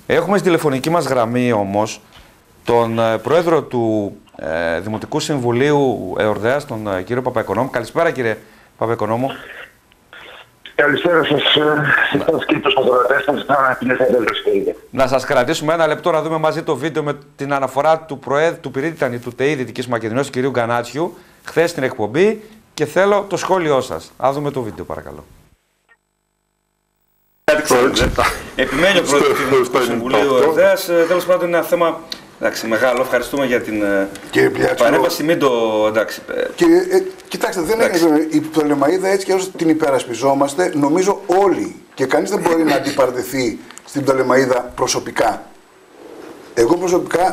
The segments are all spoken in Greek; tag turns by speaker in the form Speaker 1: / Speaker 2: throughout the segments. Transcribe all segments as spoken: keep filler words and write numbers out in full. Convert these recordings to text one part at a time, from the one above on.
Speaker 1: Έχουμε στη τηλεφωνική μας γραμμή όμως τον ε, πρόεδρο του ε, Δημοτικού Συμβουλίου Εορδαίας, τον ε, κύριο Παπαοικονόμου. Καλησπέρα κύριε Παπαοικονόμου.
Speaker 2: Καλησπέρα σας, σας και τους φωτογραφές σας,
Speaker 1: να σας κρατήσουμε ένα λεπτό να δούμε μαζί το βίντεο με την αναφορά του Προέδρου του Πυρίτιταν του ΤΕΗ Δυτικής Μακεδονίας, του κυρίου Γκανάτσιου, χθες στην εκπομπή, και θέλω το σχόλιο σας. Α δούμε το βίντεο παρακαλώ. Επιμένει ο Πρόεδρος του Συμβουλίου Εορδαίας, τέλος πάντων είναι ένα θέμα εντάξει, μεγάλο. Ευχαριστούμε για την παρέμβαση. Μην το εντάξει.
Speaker 3: Κύριε, ε, κοιτάξτε, δεν είναι η Πτολεμαΐδα έτσι και όσο την υπερασπιζόμαστε, νομίζω όλοι και κανείς δεν μπορεί να αντιπαρατεθεί στην Πτολεμαΐδα προσωπικά. Εγώ προσωπικά.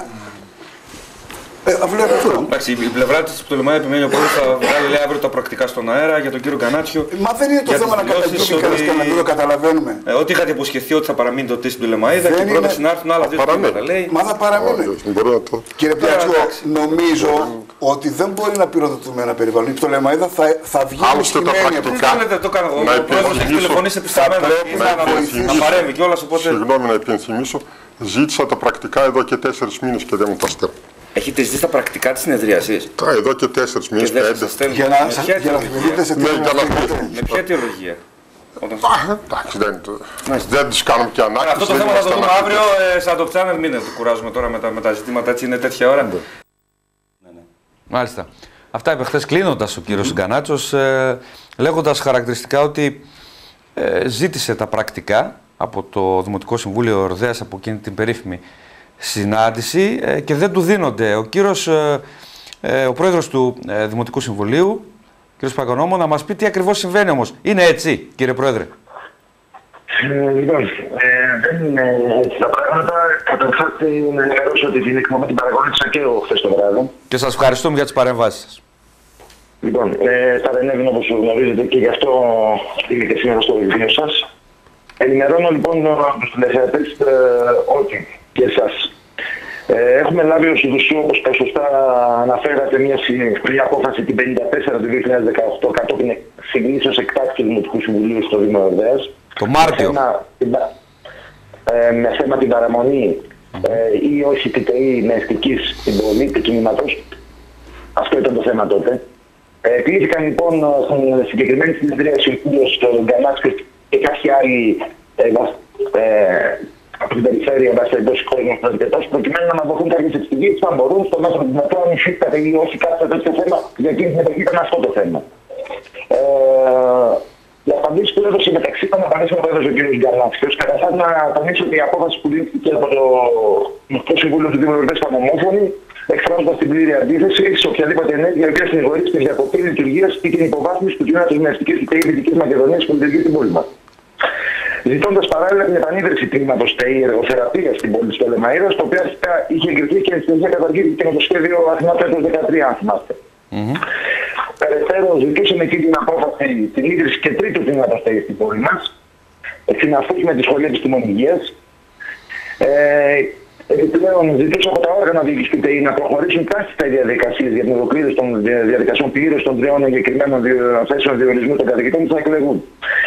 Speaker 3: Ε,
Speaker 1: εντάξει, η πλευρά της Πτολεμαΐδα επιμένει ο Πρόεδρος θα βγάλει λέει, αύριο τα πρακτικά στον αέρα για τον κύριο Γκανάτσιο.
Speaker 3: Μα δεν είναι το θέμα να καταλαβαίνουμε ότι... να μην το καταλαβαίνουμε.
Speaker 1: Ε, ότι είχατε υποσχεθεί ότι θα παραμείνει το τι στην Πτολεμαΐδα και πρώτα συνάρθουν άλλα δύο πράγματα. Λέει.
Speaker 3: Μα θα παραμείνει. Κύριε Πιατσικό, νομίζω ότι δεν μπορεί να πυροδοτούμε ένα περιβάλλον. Η Πτολεμαΐδα θα, θα βγει
Speaker 4: μουσχημένη από
Speaker 1: αυτό. Δεν το κάνω εγώ. Ο Πρόεδρος έχει τηλεφωνήσει επισταμμένα να παρέμβει κιόλας.
Speaker 4: Συγγνώμη να υπενθυμίσω, ζήτησα τα πρακτικά εδώ και τέσσερις μήνες και δεν μου τα στέλνουν.
Speaker 1: Έχετε ζητήσει τα πρακτικά της συνεδρίασης?
Speaker 4: Τα εδώ και τέσσερις μήνες, πέντε.
Speaker 3: Για να θυμηθείτε σε τι
Speaker 1: με ποια αιτιολογία?
Speaker 4: Εντάξει, δεν τους κάνουμε και ανάγκη.
Speaker 1: Αυτό το θέμα θα το δούμε αύριο. Σαν το channel μην το κουράζουμε τώρα με τα ζητήματα, έτσι είναι τέτοια ώρα. Μάλιστα. Αυτά είπε χθες κλείνοντας ο κύριος Γκανάτσιος, λέγοντας χαρακτηριστικά ότι ζήτησε τα πρακτικά από το Δημοτικό Συμβούλιο Εορδαίας, από εκείνη την περίφημη συνάντηση, ε, και δεν του δίνονται. Ο κύριος, ε, ε, ο πρόεδρος του ε, Δημοτικού Συμβουλίου, κύριος Παπαοικονόμου, να μας πει τι ακριβώς συμβαίνει όμως. Είναι έτσι, κύριε Πρόεδρε?
Speaker 2: Ε, λοιπόν, ε, δεν είναι έτσι τα πράγματα. Καταρχάς να ενημερώσω ότι την εκπομπή την παρακολούθησα και εγώ χθες το βράδυ.
Speaker 1: Και σας ευχαριστούμε για τις παρεμβάσεις σας.
Speaker 2: Λοιπόν, ε, παρενέβη όπως γνωρίζετε και γι' αυτό είμαι και σήμερα στο βιβλίο σας. Ενημερώνω λοιπόν τους τηλεθεατές ε, ότι και εσάς. Ε, έχουμε λάβει ως ουσού, όπως τα σωστά αναφέρατε, μια, μια απόφαση την πενήντα τέσσερα του δύο χιλιάδες δεκαοκτώ κατόπιν συγκλήσεως εκτάκτου του Δημοτικού Συμβουλίου στο Δήμο Εορδαίας.
Speaker 1: Το Μάρτιο.
Speaker 2: Με θέμα, ε, με θέμα την παραμονή ε, ή όχι τη ΤΕΗ νεστικής στην πόλη του κινήματος. Αυτό ήταν το θέμα τότε. Ε, κλήθηκαν λοιπόν στην συγκεκριμένη συνεδρίαση ο κύριος Γκανάτσιος και κάποιοι άλλοι ε, ε, από την περιφέρεια βάσει εντός κόσμου των αρκετών, προκειμένου να μας δοθούν κάποιες εξηγήσεις αν μπορούν στο μέσο του δυνατού αν υφίσταται ή όχι κάποιο τέτοιο θέμα, για εκείνη την εποχή ήταν αυτό το θέμα. Ε, για απαντήσεις που έδωσε μεταξύ των απαντήσεων που έδωσε ο κ. Γκανάτσιος, καταρχάς να τονίσω ότι η απόφαση που λήφθηκε από το Δημοτικό Συμβούλιο του Δήμου Εορδαίας ήταν ομόφωνη, εκφράζοντας την πλήρη αντίθεση σε οποιαδήποτε ενέργεια η οποία συνηγορεί στην διακοπή λειτουργίας ή την υποβάθμιση του τμήματος μυστικής του ΤΕΗ Δυτικής Μακεδονίας που λειτουργεί στην πόλη μας. Ζητώντας παράλληλα την επανίδρυση τμήματος ΤΕΗ εργοθεραπείας στην πόλη της Πτολεμαΐδας, το οποίο αρχικά είχε εγκριθεί και στην συνέχεια καταργήθηκε με το σχέδιο Αθηνά το έτος δεκατρία, αν θυμάστε. Mm-hmm. Περαιτέρω, ζητούσαμε εκεί την απόφαση την ίδρυση και τρίτου τμήματος ΤΕΗ στην πόλη μας, συναφούς με τη Σχολή Επιστημών Υγείας. Ε, Επιπλέον, ζητούσα από τα όργανα διοίκησης του ΤΕΗ να προχωρήσουν κάλλιστα οι διαδικασίες για την ολοκλήρωση των διαδικασιών πλήρωσης των τριών εγκεκριμένων θέσεων διορισμού των κατοικητών που θα εκλεγούν.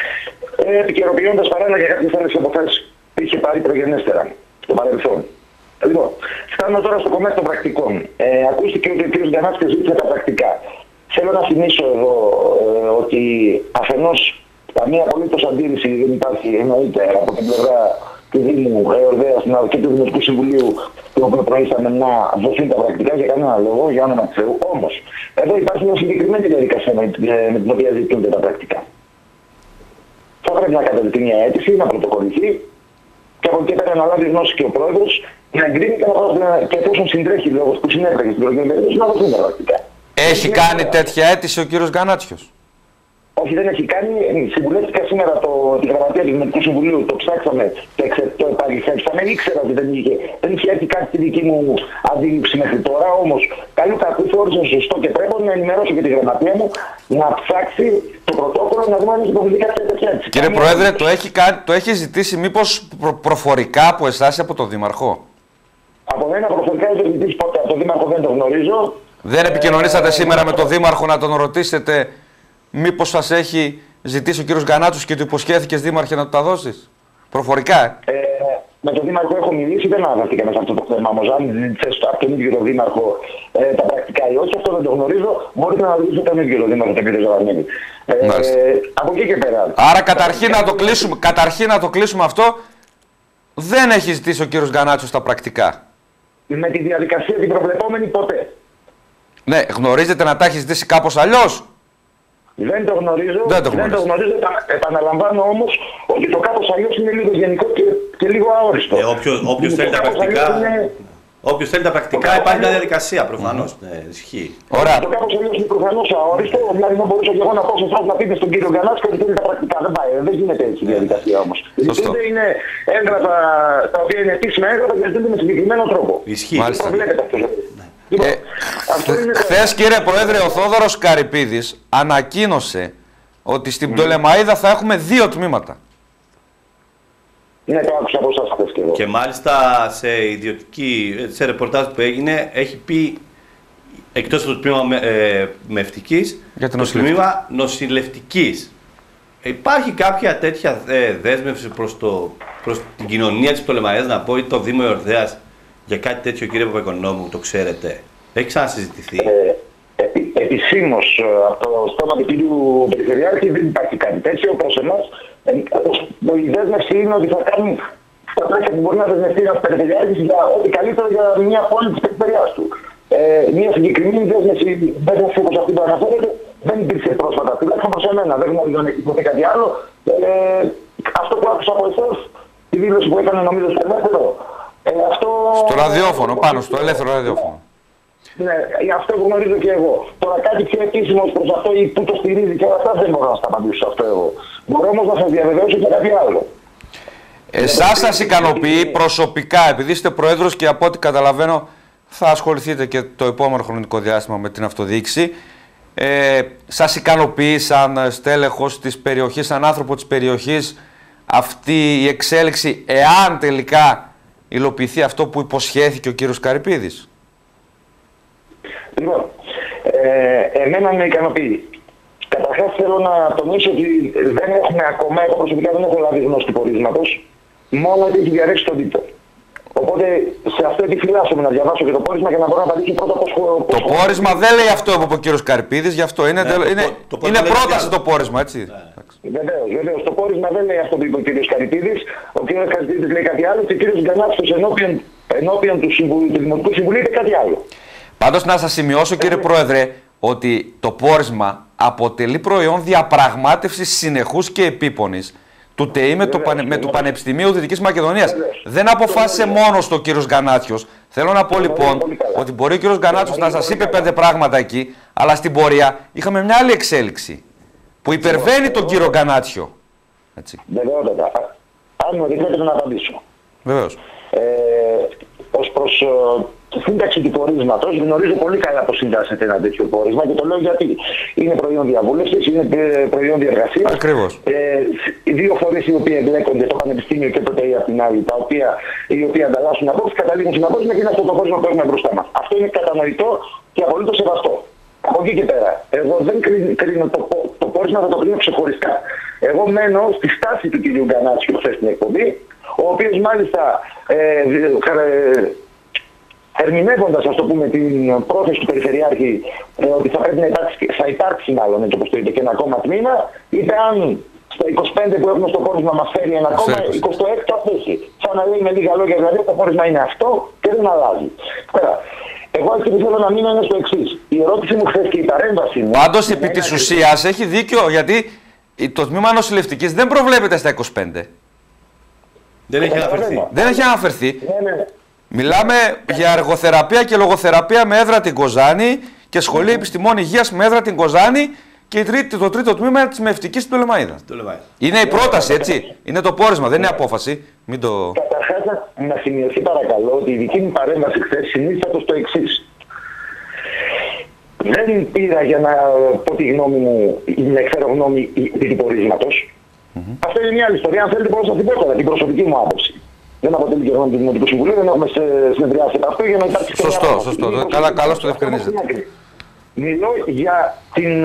Speaker 2: Ε, επικαιροποιώντας παράλληλα για κάποιες άλλες αποφάσεις που είχε πάρει προγενέστερα στο παρελθόν. Λοιπόν, φτάνω τώρα στο κομμάτι των πρακτικών. Ε, ακούστηκε ότι ο κ. Γκανάτσιος ζήτησε τα πρακτικά. Θέλω να θυμίσω εδώ ε, ότι αφενός καμία απολύτως αντίρρηση δεν υπάρχει, εννοείται, από την πλευρά του Δήμου Εορδαίας και του Δημοτικού Συμβουλίου, το οποίο προήλθαμε να δοθούν τα πρακτικά για κανένα λόγο, για όνομα του Θεού. Όμως, εδώ υπάρχει μια συγκεκριμένη διαδικασία με την οποία ζητούνται τα πρακτικά. Θα πρέπει να καταδειχθεί μια αίτηση, να πρωτοκολληθεί και από εκεί πέρα να λάβει γνώση και ο πρόεδρος να εγκρίνει και, να, και εφόσον συντρέχει λόγος που συνέτρεχε στην προηγούμενη περίπτωση να δοθούν τα πρακτικά.
Speaker 1: Έχει και κάνει είναι... τέτοια αίτηση ο κύριος Γκανάτσιος?
Speaker 2: Όχι, δεν έχει κάνει. Συμβουλεύτηκα σήμερα το, τη γραμματεία του Δημοτικού Συμβουλίου, το ψάξαμε, το, εξε, το επαληθεύσαμε. Ήξερα ότι δεν είχε, δεν είχε έρθει κάτι στη δική μου αντίληψη μέχρι τώρα. Όμως, καλή κακού θεώρησα σωστό και πρέπει να ενημερώσω και τη γραμματεία μου να ψάξει το πρωτόκολλο να δούμε αν έχει υποβληθεί κάποια τέτοια αίτηση.
Speaker 1: Κύριε Πρόεδρε, το έχει, το έχει ζητήσει μήπως προ, προφορικά από εσάς ή από τον Δήμαρχο?
Speaker 2: Από μένα προφορικά δεν το ζητήσει ποτέ. Από τον Δήμαρχο δεν το γνωρίζω.
Speaker 1: Δεν επικοινωνήσατε ε, σήμερα ε, με τον Δήμαρχο να τον ρωτήσετε μήπως σας έχει ζητήσει ο κύριος Γκανάτσιος και του υποσχέθηκες, Δήμαρχε, να του τα δώσεις? Προφορικά, ε.
Speaker 2: ε Με τον Δήμαρχο έχω μιλήσει, δεν αναφερθήκαμε σε αυτό το θέμα. Όμως, αν ζήτησε από τον ίδιο τον Δήμαρχο ε, τα πρακτικά ή όχι, αυτό δεν το γνωρίζω. Μπορείτε να ρωτήσετε τον ίδιο τον Δήμαρχο, τον κύριο Ζαβαρνίδη. Ε, ε, από εκεί και πέρα.
Speaker 1: Άρα, καταρχήν να, το κλείσουμε, καταρχήν να το κλείσουμε αυτό, δεν έχει ζητήσει ο κύριος Γκανάτσιος τα πρακτικά.
Speaker 2: Με τη διαδικασία την προβλεπόμενη ποτέ.
Speaker 1: Ναι, γνωρίζετε να τα έχει ζητήσει κάπως αλλιώς.
Speaker 2: Δεν το γνωρίζω.
Speaker 1: Δεν το,
Speaker 2: δεν το γνωρίζω. Επαναλαμβάνω όμως ότι το κάπως αλλιώς είναι λίγο γενικό και, και λίγο αόριστο.
Speaker 5: Ε, όποιος, όποιος θέλει τα πρακτικά, είναι... όποιος θέλει τα πρακτικά υπάρχει μια διαδικασία προφανώς. Mm-hmm. Ναι, ισχύει.
Speaker 2: Ωραία. Το κάπως αλλιώς είναι προφανώς αόριστο. Δηλαδή δεν μπορούσα και εγώ να πω σε εσάς να πείτε στον κύριο Γκανάτσιο ότι θέλει τα πρακτικά. Δεν πάει. Δεν γίνεται έτσι η διαδικασία όμως. Ζητούνται είναι έγγραφα τα οποία είναι επίσημα έγγραφα και ζητούνται με συγκεκριμένο τρόπο.
Speaker 5: Ισχύει.
Speaker 2: Λοιπόν,
Speaker 1: ε, χθες, κύριε Πρόεδρε, ο Θόδωρος Καρυπίδης ανακοίνωσε ότι στην mm. Πτολεμαΐδα θα έχουμε δύο τμήματα.
Speaker 2: Ναι, το άκουσα από εσάς χθες και εγώ.
Speaker 5: Και μάλιστα σε ιδιωτική, σε ρεπορτάζ που έγινε, έχει πει εκτός από το τμήμα με, ε, μευτικής, το τμήμα νοσηλευτικής. Υπάρχει κάποια τέτοια ε, δέσμευση προς, το, προς την κοινωνία της Πτολεμαΐδας, να πω, ή το Δήμο Ιορδαίας, για κάτι τέτοιο, κύριε Παπαϊκονόμου, το ξέρετε? Έχει ξανασυζητηθεί?
Speaker 2: Ε, επι, επισήμως από το στόμα του κύριου Περιφερειάρχη δεν υπάρχει κάτι τέτοιο προς εμάς. Ε, η δέσμευση είναι ότι θα κάνουν τα πλαίσια που μπορεί να δεσμευτεί ένας Περιφερειάρχης για ό,τι καλύτερο για μια πόλη της περιφερειάς του. Ε, μια συγκεκριμένη δέσμευση, δέσμευση όπως αυτή που αναφέρεται, δεν υπήρξε πρόσφατα. Τουλάχιστον προς εμένα, δεν γνωρίζω αν έχει υποθεί κάτι άλλο. Ε, αυτό που άκουσα από εσάς, τη δήλωση που έκανε νομίζω στο ελεύθερο. Ε, αυτό...
Speaker 1: Στο ραδιόφωνο, πάνω στο ελεύθερο ραδιόφωνο.
Speaker 2: Ναι, αυτό γνωρίζω και εγώ. Τώρα κάτι πιο επίσημο προς αυτό ή που το στηρίζει και όλα αυτά δεν μπορώ να στα απαντήσω σε αυτό εγώ. Μπορώ όμως να σας διαβεβαιώσω και κάτι άλλο.
Speaker 1: Εσάς σας ικανοποιεί προσωπικά, επειδή είστε πρόεδρος και από ό,τι καταλαβαίνω θα ασχοληθείτε και το επόμενο χρονικό διάστημα με την αυτοδιοίκηση, ε, σας ικανοποιεί σαν στέλεχος της περιοχής, σαν άνθρωπο της περιοχής, αυτή η εξέλιξη, εάν τελικά υλοποιηθεί αυτό που υποσχέθηκε ο κύριος Καρυπίδης?
Speaker 2: Λοιπόν, ε, εμένα με ικανοποιεί. Καταρχάς θέλω να τονίσω ότι δεν έχουμε ακόμα, εγώ προσωπικά δεν έχω λάβει γνώση του πορίσματος, μόνο ότι έχει διαρρεύσει τον τίτλο. Οπότε σε αυτό επιφυλάσσομαι να διαβάσω και το πόρισμα και να μπορώ να απαντήσω πρώτα πώς...
Speaker 1: Το πόρισμα δεν λέει αυτό που είπε ο κύριος Καρυπίδης, γι' αυτό είναι, ναι, είναι, το, το, είναι πρόταση το πόρισμα, έτσι.
Speaker 2: Ναι. Βεβαίως, βεβαίως. Το πόρισμα δεν λέει αυτό που είπε ο κύριος Καρυπίδης. Ο κύριος Καρυπίδης λέει κάτι άλλο και ο κύριος Γκανάτσιος ενώπιον, ενώπιον του, συμβουλίου, του Δημοτικού Συμβουλίου είπε κάτι άλλο.
Speaker 1: Πάντως να σας σημειώσω, κύριε Πρόεδρε, ότι το πόρισμα αποτελεί προϊόν διαπραγμάτευσης συνεχούς και επίπονης του ΤΕΗ με, το, με του Πανεπιστημίου Δυτικής Μακεδονίας. Δεν αποφάσισε μόνος το κύριος Γκανάτσιος. Θέλω να πω λοιπόν ότι μπορεί ο κύριος Γκανάτσιος να σας είπε πέντε πράγματα εκεί, αλλά στην πορεία είχαμε μια άλλη εξέλιξη που υπερβαίνει τον κύριο Γκανάτσιο.
Speaker 2: Βεβαίως. Αν μου δείχνετε να απαντήσω.
Speaker 1: Βεβαίως.
Speaker 2: Ε, ως προς uh, τη σύνταξη του πορίσματος, γνωρίζω πολύ καλά πώς συντάσσεται ένα τέτοιο πόρισμα και το λέω γιατί είναι προϊόν διαβούλευσης, είναι προϊόν διεργασίας.
Speaker 1: Ακριβώς.
Speaker 2: Ε, οι δύο φορές οι οποίοι εμπλέκονται, το Πανεπιστήμιο και το ΤΕΗ από την άλλη, τα οποία, οι οποίοι ανταλλάσσουν απόψεις, καταλήγουν στην απόψη και είναι αυτό το πόρισμα που έχουμε μπροστά μας. Αυτό είναι κατανοητό και απολύτως σεβαστό. Από εκεί και πέρα, εγώ δεν κρίνω το, το πόρισμα, θα το κρίνω ξεχωριστά. Εγώ μένω στη στάση του κ. Γκανάτσιου χθες στην εκπομπή, ο οποίος μάλιστα ε, ε, ερμηνεύοντας, ας το πούμε, την πρόθεση του Περιφερειάρχη ε, ότι θα πρέπει να υπάρξει, θα υπάρξει μάλλον, έτσι όπως το είπε, και ένα ακόμα τμήμα, είπε αν στα είκοσι πέντε που έχουμε στο πόρισμα μας φέρει ένα ακόμα, είκοσι έξι θα θέσει. Σαν να λέει με λίγα λόγια, δηλαδή το πόρισμα είναι αυτό και δεν αλλάζει. Τώρα, εγώ έτσι που θέλω να μείνω είναι στο εξής. Η ερώτηση μου χθες και η παρέμβαση μου...
Speaker 1: Πάντως επί της ουσίας έχει δίκιο, γιατί το τμήμα νοσηλευτικής δεν προβλέπεται στα είκοσι πέντε.
Speaker 5: Δεν έχει αναφερθεί.
Speaker 1: Δεν έχει αναφερθεί.
Speaker 2: Ναι, ναι.
Speaker 1: Μιλάμε για εργοθεραπεία και λογοθεραπεία με έδρα την Κοζάνη και σχολείο επιστημών υγείας με έδρα την Κοζάνη και το τρίτο τμήμα της μευτικής στην Πτολεμαΐδα. Είναι η πρόταση, έτσι. Είναι το πόρισμα, δεν είναι απόφαση. Μην το...
Speaker 2: Καταρχάς, να σημειωθεί παρακαλώ ότι η δική μου παρέμβαση χθες συνίστατο στο εξής. Δεν πήρα για να πω τη γνώμη μου, να εκφέρω γνώμη του πορίσματος. Mm-hmm. Αυτό είναι μια άλλη ιστορία. Αν θέλετε, μπορώ να σας την πω τώρα, την προσωπική μου άποψη. Δεν αποτελεί και γνώμη του Δημοτικού Συμβουλίου, δεν έχουμε συνεδριάσει από αυτό για να υπάρξει.
Speaker 1: Σωστό, σωστό. Καλά, καλώς το διευκρινίζετε.
Speaker 2: Μιλώ για την,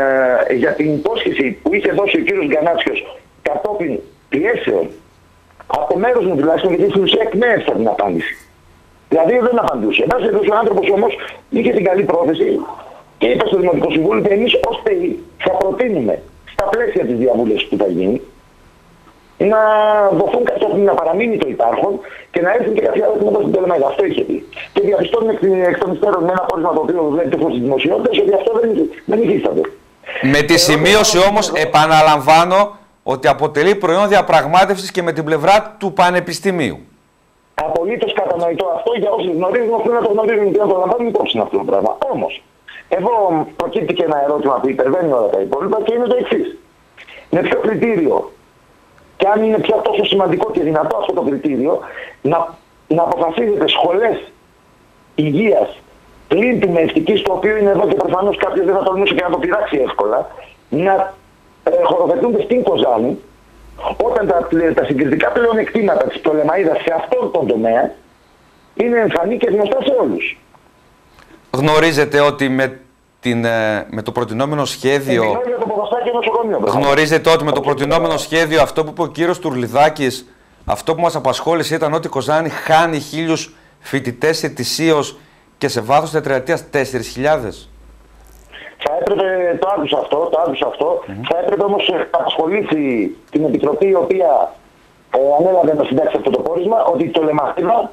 Speaker 2: για την υπόσχεση που είχε δώσει ο κύριος Γκανάτσιος κατόπιν πιέσεων Από μέρος μου τουλάχιστον, γιατί στην ουσία εκμέευσα την απάντηση. Δηλαδή δεν απαντούσε. Ένας ο άνθρωπος όμως είχε την καλή πρόθεση και είπε στο Δημοτικό Συμβούλιο ότι εμείς ως ΤΕΗ θα προτείνουμε στα πλαίσια της διαβούλευσης που θα γίνει να δοθούν κάποια, να παραμείνει το υπάρχον και να έρθουν και κάποια άλλα τμήματα στην Πτολεμαΐδα. Αυτό είχε πει. Και διαπιστώνουμε εκ των υστέρων με ένα πόρισμα το οποίο βλέπετε προς τις δημοσιότητες ότι αυτό δεν, δεν υφίσταται.
Speaker 1: Με τη σημείωση όμως, επαναλαμβάνω, ότι αποτελεί προϊόν διαπραγμάτευσης και με την πλευρά του Πανεπιστημίου.
Speaker 2: Απολύτως κατανοητό αυτό για όσους γνωρίζουν, οφείλουν να το γνωρίζουν και να το λαμβάνουν υπόψη αυτό το πράγμα. Όμως, εδώ προκύπτει και ένα ερώτημα που υπερβαίνει όλα τα υπόλοιπα και είναι το εξής. Με ποιο κριτήριο, και αν είναι πια τόσο σημαντικό και δυνατό αυτό το κριτήριο, να, να αποφασίζετε σχολές υγείας πλην του μευτικής, το οποίο είναι εδώ και προφανώς κάποιος δεν θα τολμούσε και να το πειράξει εύκολα, να ε, χωροφετούνται στην Κοζάνη, όταν τα, τα συγκριτικά πλεονεκτήματα της Πτολεμαΐδας σε αυτόν τον τομέα είναι εμφανή και γνωστά σε όλους.
Speaker 1: Γνωρίζετε ότι με, την, με το προτινόμενο σχέδιο...
Speaker 2: Το
Speaker 1: γνωρίζετε ότι με το προτινόμενο σχέδιο αυτό που είπε ο κύριος Τουρλιδάκης, αυτό που μας απασχόλησε ήταν ότι η Κοζάνη χάνει χίλιους φοιτητές ετησίως και σε βάθος τετραετίας τέσσερις χιλιάδες.
Speaker 2: Θα έπρεπε, το άκουσα αυτό, το άκουσα αυτό, mm-hmm. θα έπρεπε όμως να απασχολήσει την Επιτροπή η οποία ε, ανέλαβε να συντάξει αυτό το πόρισμα, ότι το Πτολεμαΐδα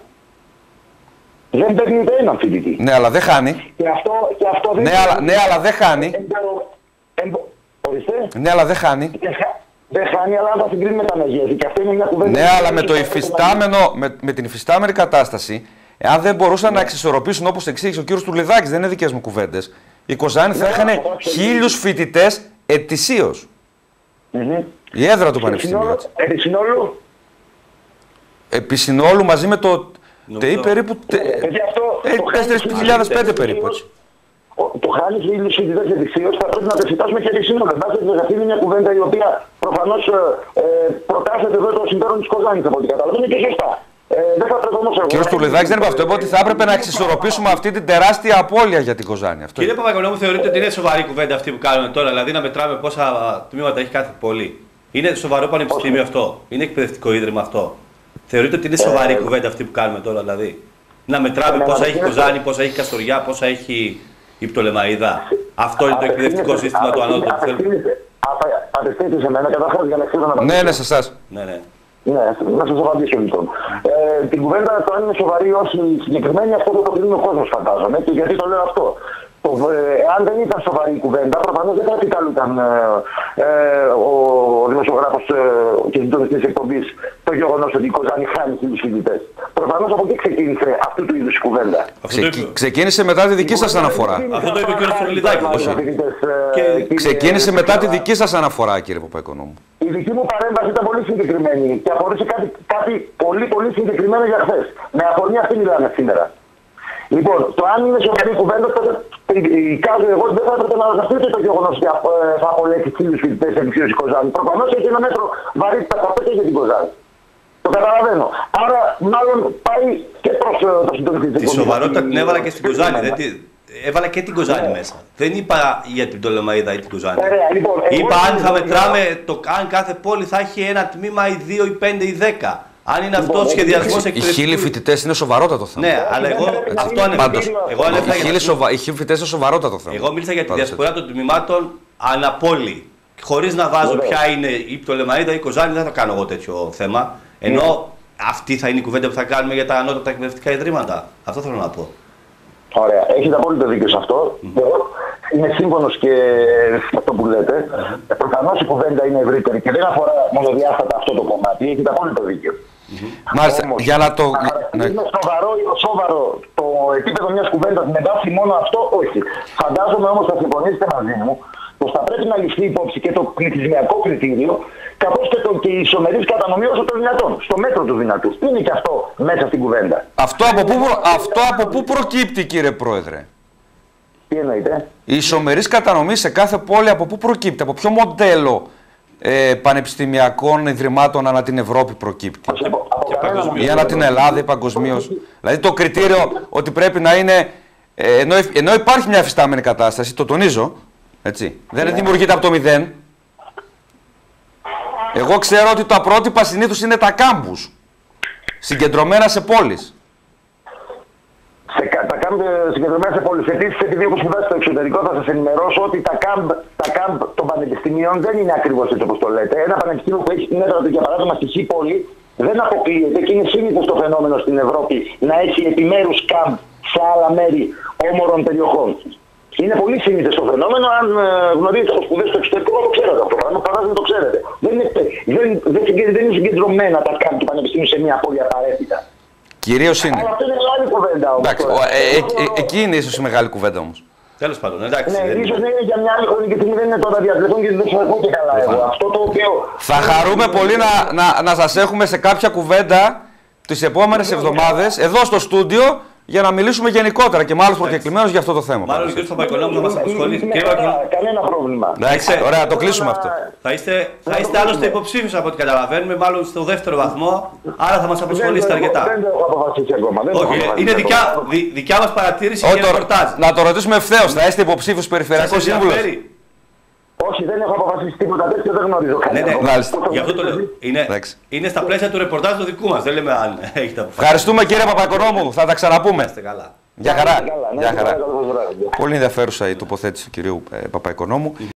Speaker 2: δεν παίρνει ούτε έναν φοιτητή.
Speaker 1: Ναι, αλλά δεν χάνει.
Speaker 2: Και αυτό, και αυτό δεν
Speaker 1: ναι, αλλά, ναι, αλλά δεν χάνει.
Speaker 2: Εμπερο, εμπο,
Speaker 1: ναι, αλλά δεν χάνει.
Speaker 2: Δεν χάνει, αλλά αν τα συγκρίνει με τα μεγέθη. Και αυτό είναι μια κουβέντα.
Speaker 1: Ναι, αλλά με, το υφιστάμενο, με, με την υφιστάμενη κατάσταση, εάν δεν μπορούσαν ναι. να εξισορροπήσουν όπως εξήγησε ο κύριος Τουρλιδάκης, δεν είναι δικές μου κουβέντες, η Κοζάνη θα έχανε χίλιους φοιτητές ετησίως.
Speaker 2: Mm-hmm.
Speaker 1: Η έδρα του Πανεπιστημίου.
Speaker 2: Επί συνόλου.
Speaker 1: Επί συνόλου μαζί με το ΤΕΗ περίπου τέσσερις χιλιάδες πέντε περίπου.
Speaker 2: Το χάνει χίλιους φοιτητές ετησίως, θα πρέπει να το εξετάσουμε και επί συνόλου. Αυτή είναι μια κουβέντα η οποία προφανώς ε, προτάσσεται εδώ το συμφέρον της Κοζάνης, από ό,τι καταλαβαίνω, και σωστά. Ε, δεν θα πρέπει όμως εγώ.
Speaker 1: Κύριος Τουρλιδάκης δεν είπε αυτό. Είπε ότι θα έπρεπε να εξισορροπήσουμε αυτή την τεράστια απώλεια για την Κοζάνη. Αυτό.
Speaker 5: Κύριε Παπακονόμου, θεωρείτε ότι είναι σοβαρή κουβέντα αυτή που κάνουμε τώρα, δηλαδή να μετράμε πόσα τμήματα έχει κάθε πόλη? Είναι σοβαρό πανεπιστήμιο αυτό? Είναι εκπαιδευτικό ίδρυμα αυτό? Θεωρείτε ότι είναι σοβαρή ε, κουβέντα αυτή που κάνουμε τώρα, δηλαδή? Να μετράμε πόσα έχει η Κοζάνη, πόσα έχει η Καστοριά, πόσα έχει η Πτολεμαΐδα? Αυτό είναι το εκπαιδευτικό σύστημα του ανώτατου που θέλουμε?
Speaker 2: Απευθύνεται σε μένα καταρχάς για να ξέρω να
Speaker 1: απαντήσω. Ναι, ναι, σε εσάς.
Speaker 5: Ναι, ναι.
Speaker 2: Ναι, να σας απαντήσω λοιπόν. Ε, την κουβέντα το αν είναι σοβαρή ή όχι συγκεκριμένη, αυτό το κρίνει ο κόσμος, φαντάζομαι. Και γιατί το λέω αυτό? Το, ε, αν δεν ήταν σοβαρή η κουβέντα, προφανώς δεν θα επικαλούταν ε, ε, ο, ο δημοσιογράφος ε, και συντονιστής της εκπομπής το γεγονός ότι η Κοζάνη χάνει χίλιους φοιτητές. Προφανώς από εκεί ξεκίνησε αυτού του είδους η κουβέντα.
Speaker 1: Ξεκι... Ξεκίνησε μετά τη δική σας αναφορά.
Speaker 5: Αυτό το είπε και ο κ. Τουρλιδάκης.
Speaker 1: Ξεκίνησε μετά τη δική σας αναφορά, κύριε Παπαϊκονόμου.
Speaker 2: Η δική μου παρέμβαση ήταν πολύ συγκεκριμένη και αφορούσε κάτι, κάτι πολύ πολύ συγκεκριμένο για χθες. Με αφορμή αυτή μιλάμε σήμερα. Λοιπόν, το αν είναι σοβαρή κουβέντα, τότε εικάζω εγώ ότι δεν θα έπρεπε να αναφερθείτε το γεγονός ότι θα απολέξει χίλιους φοιτητές ετησίως η Κοζάνη. Προφανώς έχει ένα μέτρο βαρύτητα αυτό και για την Κοζάνη. Το καταλαβαίνω. Άρα, μάλλον πάει και προς το συντονιστή της εκπομπής.
Speaker 5: Τη σοβαρότητα την έβαλα και στην Κοζάνη. Έβαλα και την Κοζάνη yeah. μέσα. Δεν είπα για την Πτολεμαΐδα ή την Κοζάνη. Yeah, λοιπόν, είπα αν θα μετράμε, το, αν κάθε πόλη θα έχει ένα τμήμα ή δύο ή πέντε ή δέκα. Αν είναι αυτό ο σχεδιασμός εκπαιδευτικού.
Speaker 1: Οι χίλιοι φοιτητές είναι σοβαρότατο θέμα.
Speaker 5: Ναι, αλλά εγώ αυτό ανέφερα.
Speaker 1: Οι χίλιοι φοιτητές είναι σοβαρότατο θέμα.
Speaker 5: Εγώ μίλησα για τη διασπορά των τμήματων αναπόλη. Χωρίς να βάζω ποια είναι η Πτολεμαΐδα ή η Κοζάνη, δεν θα κάνω εγώ τέτοιο θέμα. Ενώ αυτή θα είναι η κουβέντα που θα κάνουμε για τα ανώτατα εκπαιδευτικά ιδρύματα. Αυτό θέλω να πω.
Speaker 2: Ωραία, έχετε απόλυτο δίκιο σε αυτό. Mm. Εγώ είμαι σύμφωνος και σε αυτό που λέτε. Mm. Προφανώς η κουβέντα είναι ευρύτερη και δεν αφορά μονοδιάστατα αυτό το κομμάτι. Έχετε απόλυτο δίκιο.
Speaker 1: Mm-hmm. Μάλιστα, όμως, για να το...
Speaker 2: Ναι. Είναι σοβαρό, σοβαρό το επίπεδο μιας κουβέντας με βάση μόνο αυτό, όχι. Φαντάζομαι όμως θα συμφωνήσετε μαζί μου πως θα πρέπει να ληφθεί υπόψη και το πληθυσμιακό κριτήριο, καθώς και, το, και η ισομερής κατανομή όσο το δυνατόν, στο μέτρο του δυνατού. Είναι και αυτό μέσα στην κουβέντα.
Speaker 1: Αυτό από πού, αυτό από πού προκύπτει, κύριε Πρόεδρε?
Speaker 2: Τι εννοείτε?
Speaker 1: Η ισομερής κατανομή σε κάθε πόλη από πού προκύπτει? Από ποιο μοντέλο ε, πανεπιστημιακών ιδρυμάτων ανά την Ευρώπη προκύπτει?
Speaker 2: Από, από
Speaker 1: ή ανά την Ελλάδα ή παγκοσμίως? Δηλαδή το κριτήριο ότι πρέπει να είναι, ε, ενώ, ενώ υπάρχει μια εφιστάμενη κατάσταση, το τονίζω, έτσι, δεν δημιουργείται από το μηδέν. Εγώ ξέρω ότι τα πρότυπα συνήθως είναι τα κάμπους. Συγκεντρωμένα σε πόλεις.
Speaker 2: Σε, τα κάμπ συγκεντρωμένα σε πόλεις. Επίσης, επειδή έχω σπουδάσει στο εξωτερικό, θα σας ενημερώσω ότι τα κάμπ, τα κάμπ των πανεπιστημίων δεν είναι ακριβώς έτσι όπως το λέτε. Ένα πανεπιστήμιο που έχει την έδρα του, για παράδειγμα, στη Χ πόλη, δεν αποκλείεται και είναι σύνηθες το φαινόμενο στην Ευρώπη να έχει επιμέρους κάμπ σε άλλα μέρη όμορων περιοχών. Είναι πολύ σύνηθες το φαινόμενο. Αν ε, γνωρίζετε από σπουδές στο εξωτερικό, το ξέρετε αυτό το πράγμα. Φαντάζομαι το ξέρετε. Δεν είναι, δεν, δεν, δεν είναι συγκεντρωμένα τα κάμπ του πανεπιστήμιου σε μια πόλη απαραίτητα.
Speaker 1: Κυρίως είναι.
Speaker 2: Αλλά αυτό είναι μεγάλη κουβέντα όμως.
Speaker 1: Εντάξει,
Speaker 2: τώρα.
Speaker 1: ε, ε, ε, εκεί είναι ίσως η μεγάλη κουβέντα όμως.
Speaker 5: Τέλος πάντων, εντάξει.
Speaker 2: Ναι,
Speaker 5: δεν
Speaker 2: ίσως
Speaker 5: είναι.
Speaker 2: είναι για μια άλλη χρονική στιγμή, δεν είναι τώρα διατηλεφών και δεν σας ακούω και καλά εγώ. Αυτό το οποίο...
Speaker 1: Θα χαρούμε πολύ να, να, να σας έχουμε σε κάποια κουβέντα τις επόμενες εβδομάδες εδώ στο στούντιο για να μιλήσουμε γενικότερα και με άλλους προκεκλημένους για αυτό το θέμα.
Speaker 5: Μάλλον ο κ. Παπαϊκονόμου θα μας απασχολήσει.
Speaker 2: Ναι, κανένα πρόβλημα.
Speaker 1: Εντάξει, ωραία, το κλείσουμε αυτό.
Speaker 5: Θα είστε, θα είστε άλλωστε υποψήφιος από ό,τι καταλαβαίνουμε, μάλλον στο δεύτερο βαθμό, άρα θα μας απασχολήσετε αρκετά.
Speaker 2: Δεν το έχω αποφασίσει ακόμα. Δεν το έχω
Speaker 5: Όχι,
Speaker 2: αποφασίσει
Speaker 5: είναι δικιά,
Speaker 2: ακόμα.
Speaker 5: δι, δικιά μας παρατήρηση
Speaker 1: Όχι,
Speaker 5: και
Speaker 1: το-
Speaker 5: ρεπορτάζ.
Speaker 1: να το ρωτήσουμε ευθέως, θα είστε υποψήφιος
Speaker 5: Σας
Speaker 1: περιφερειακός σύμβουλος.
Speaker 5: ενδιαφέρει?
Speaker 2: Όχι, δεν έχω αποφασίσει τίποτα τέτοιο, δεν γνωρίζω
Speaker 5: Ναι,
Speaker 2: κανένα.
Speaker 5: ναι,
Speaker 1: Μάλιστα.
Speaker 5: γι' αυτό το λέω. Είναι,
Speaker 1: Εντάξει.
Speaker 5: είναι στα πλαίσια του ρεπορτάζ του δικού μας, δεν λέμε αν έχετε αποφασίσει.
Speaker 1: Ευχαριστούμε κύριε Παπαϊκονόμου, θα τα ξαναπούμε.
Speaker 5: Είστε καλά.
Speaker 1: Γεια χαρά.
Speaker 2: Καλά, ναι,
Speaker 1: Γεια χαρά.
Speaker 2: καλά, καλά, καλά.
Speaker 1: Πολύ ενδιαφέρουσα η τοποθέτηση του κυρίου ε, Παπαϊκονόμου.